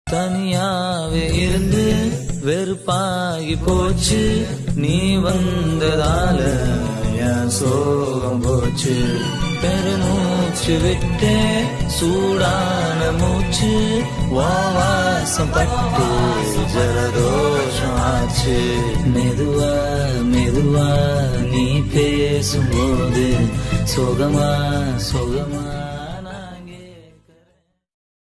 தனியாவே இருந்து வெறுப்பாகி போச்சு, நீ வந்ததால என் சோகம் போச்சு. பெருமூச்சு விட்டே சூடான மூச்சு, வாசம் பட்டு ஜலதோஷம் ஆச்சு. மெதுவா மெதுவா நீ பேசும்போது சோகமா சோகமா